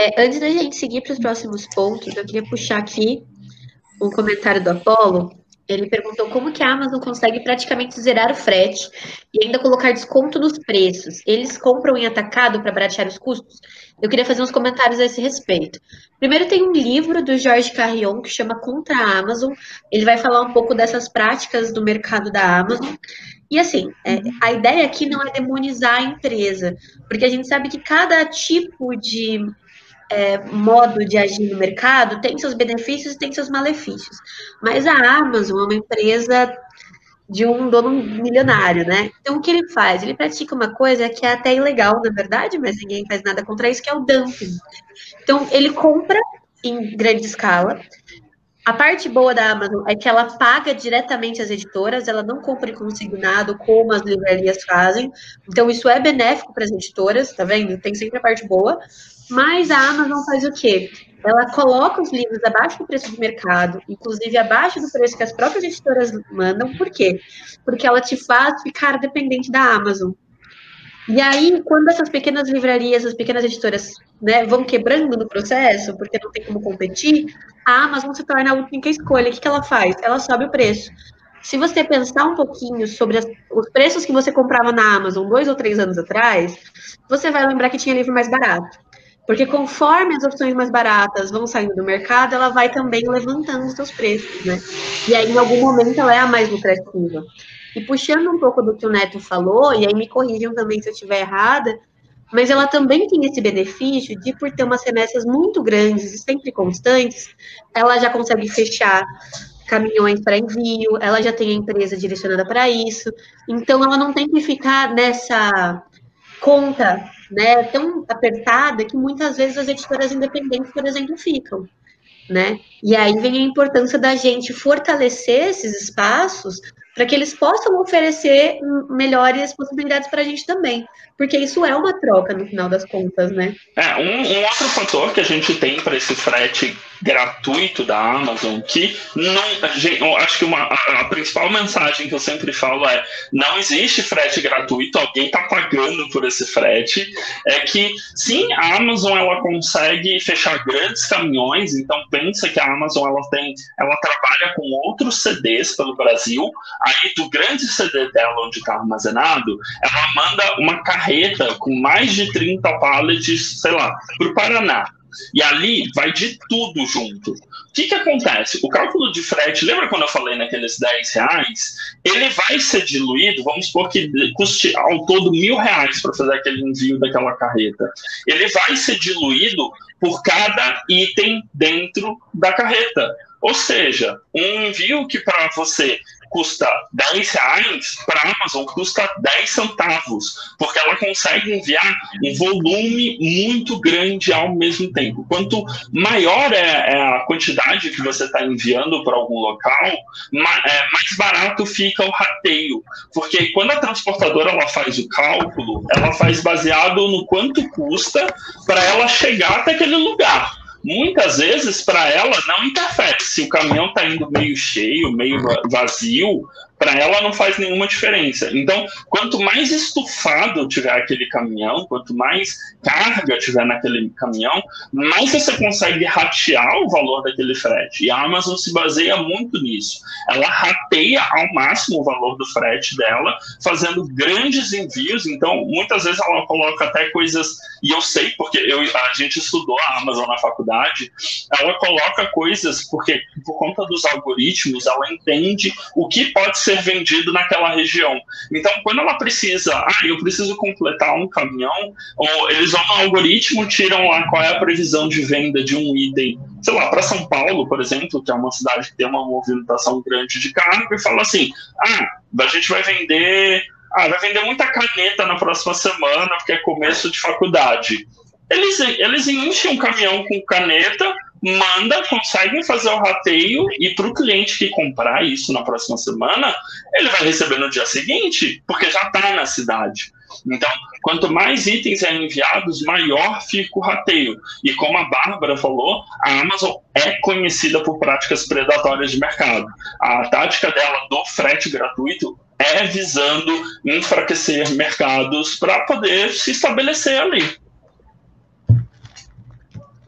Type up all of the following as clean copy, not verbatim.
Antes da gente seguir para os próximos pontos, eu queria puxar aqui um comentário do Apollo. Ele perguntou como que a Amazon consegue praticamente zerar o frete e ainda colocar desconto nos preços. Eles compram em atacado para baratear os custos? Eu queria fazer uns comentários a esse respeito. Primeiro, tem um livro do Jorge Carrion que chama Contra a Amazon. Ele vai falar um pouco dessas práticas do mercado da Amazon. E assim, a ideia aqui não é demonizar a empresa, porque a gente sabe que cada tipo de modo de agir no mercado tem seus benefícios e tem seus malefícios. Mas a Amazon é uma empresa de um dono milionário, né? Então, o que ele faz? Ele pratica uma coisa que é até ilegal, na verdade, mas ninguém faz nada contra isso, que é o dumping. Então, ele compra em grande escala. A parte boa da Amazon é que ela paga diretamente as editoras, ela não compra em consignado como as livrarias fazem. Então, isso é benéfico para as editoras, tá vendo? Tem sempre a parte boa. Mas a Amazon faz o quê? Ela coloca os livros abaixo do preço do mercado, inclusive abaixo do preço que as próprias editoras mandam. Por quê? Porque ela te faz ficar dependente da Amazon. E aí, quando essas pequenas livrarias, as pequenas editoras, né, vão quebrando no processo, porque não tem como competir, a Amazon se torna a única escolha. O que ela faz? Ela sobe o preço. Se você pensar um pouquinho sobre os preços que você comprava na Amazon 2 ou 3 anos atrás, você vai lembrar que tinha livro mais barato. Porque conforme as opções mais baratas vão saindo do mercado, ela vai também levantando os seus preços, né? E aí, em algum momento, ela é a mais lucrativa. E puxando um pouco do que o Neto falou, e aí me corrijam também se eu estiver errada, mas ela também tem esse benefício de, por ter umas remessas muito grandes e sempre constantes, ela já consegue fechar caminhões para envio, ela já tem a empresa direcionada para isso, então ela não tem que ficar nessa conta, né, tão apertada que muitas vezes as editoras independentes, por exemplo, ficam, né? E aí vem a importância da gente fortalecer esses espaços para que eles possam oferecer melhores possibilidades para a gente também, porque isso é uma troca no final das contas, né? Um outro fator que a gente tem para esse frete gratuito da Amazon, que não, eu acho que a principal mensagem que eu sempre falo é: não existe frete gratuito, alguém está pagando por esse frete. É que sim, a Amazon ela consegue fechar grandes caminhões, então pensa que a Amazon ela trabalha com outros CDs pelo Brasil, aí do grande CD dela onde está armazenado, ela manda uma carreta com mais de 30 pallets, sei lá, para o Paraná. E ali vai de tudo junto. O que acontece? O cálculo de frete, lembra quando eu falei naqueles R$ 10? Ele vai ser diluído, vamos supor que custe ao todo R$ 1.000 para fazer aquele envio daquela carreta. Ele vai ser diluído por cada item dentro da carreta. Ou seja, um envio que para você custa R$ 10, para a Amazon custa 10 centavos, porque ela consegue enviar um volume muito grande ao mesmo tempo. Quanto maior é a quantidade que você está enviando para algum local, mais barato fica o rateio, porque quando a transportadora ela faz o cálculo, ela faz baseado no quanto custa para ela chegar até aquele lugar. Muitas vezes, para ela, não interfere. Se o caminhão está indo meio cheio, meio vazio, para ela não faz nenhuma diferença. Então, quanto mais estufado tiver aquele caminhão, quanto mais carga tiver naquele caminhão, mais você consegue ratear o valor daquele frete. E a Amazon se baseia muito nisso. Ela rateia ao máximo o valor do frete dela, fazendo grandes envios. Então, muitas vezes ela coloca até coisas, e eu sei porque a gente estudou a Amazon na faculdade, ela coloca coisas, porque por conta dos algoritmos, ela entende o que pode ser vendido naquela região. Então, quando ela precisa, eu preciso completar um caminhão, ou eles vão no algoritmo, tiram lá qual é a previsão de venda de um item, sei lá, para São Paulo, por exemplo, que é uma cidade que tem uma movimentação grande de carga, e fala assim: a gente vai vender muita caneta na próxima semana, porque é começo de faculdade. Eles enchem um caminhão com caneta, conseguem fazer o rateio, e para o cliente que comprar isso na próxima semana, ele vai receber no dia seguinte, porque já está na cidade. Então, quanto mais itens enviados, maior fica o rateio. E como a Bárbara falou, a Amazon é conhecida por práticas predatórias de mercado. A tática dela do frete gratuito é visando enfraquecer mercados para poder se estabelecer ali.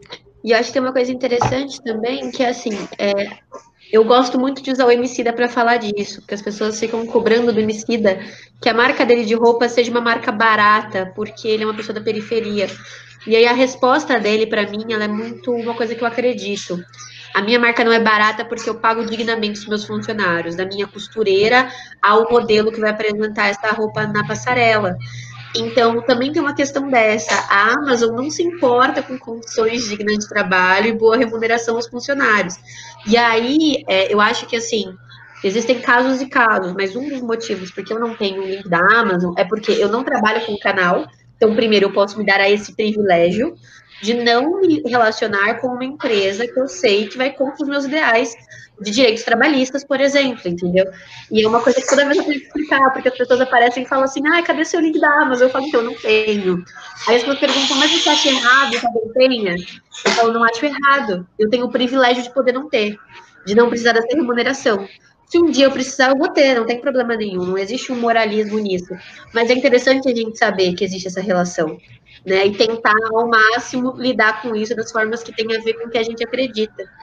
E eu acho que tem uma coisa interessante também, que é assim, eu gosto muito de usar o Emicida para falar disso, porque as pessoas ficam cobrando do Emicida que a marca dele de roupa seja uma marca barata, porque ele é uma pessoa da periferia. E aí a resposta dele para mim, ela é muito uma coisa que eu acredito. A minha marca não é barata porque eu pago dignamente os meus funcionários, da minha costureira ao modelo que vai apresentar essa roupa na passarela. Então, também tem uma questão dessa. A Amazon não se importa com condições dignas de trabalho e boa remuneração aos funcionários. E aí, eu acho que, assim, existem casos e casos, mas um dos motivos porque eu não tenho o link da Amazon é porque eu não trabalho com o canal. Então, primeiro, eu posso me dar a esse privilégio de não me relacionar com uma empresa que eu sei que vai contra os meus ideais de direitos trabalhistas, por exemplo, entendeu? E é uma coisa que toda vez eu tenho que explicar, porque as pessoas aparecem e falam assim, ah, cadê seu link da Amazon? Eu falo, então, eu não tenho. Aí as pessoas perguntam, mas você acha errado que eu tenha? Eu falo, não acho errado. Eu tenho o privilégio de poder não ter, de não precisar dessa remuneração. Se um dia eu precisar, eu vou ter, não tem problema nenhum, não existe um moralismo nisso. Mas é interessante a gente saber que existe essa relação, né? E tentar ao máximo lidar com isso das formas que tem a ver com o que a gente acredita.